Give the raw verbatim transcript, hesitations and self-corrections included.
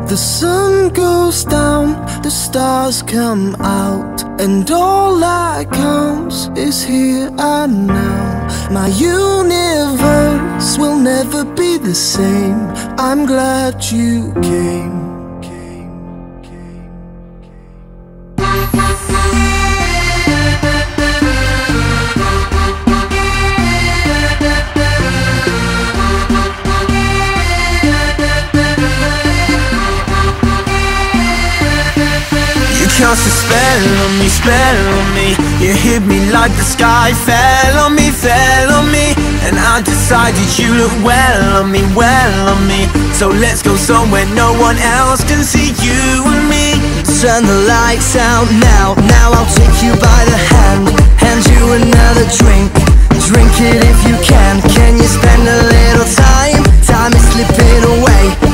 The sun goes down, the stars come out, and all that counts is here and now. My universe will never be the same. I'm glad you came. Cast a spell on me, spell on me. You hit me like the sky fell on me, fell on me. And I decided you look well on me, well on me. So let's go somewhere no one else can see you and me. Turn the lights out now, now I'll take you by the hand, hand you another drink. Drink it if you can. Can you spend a little time? Time is slipping away.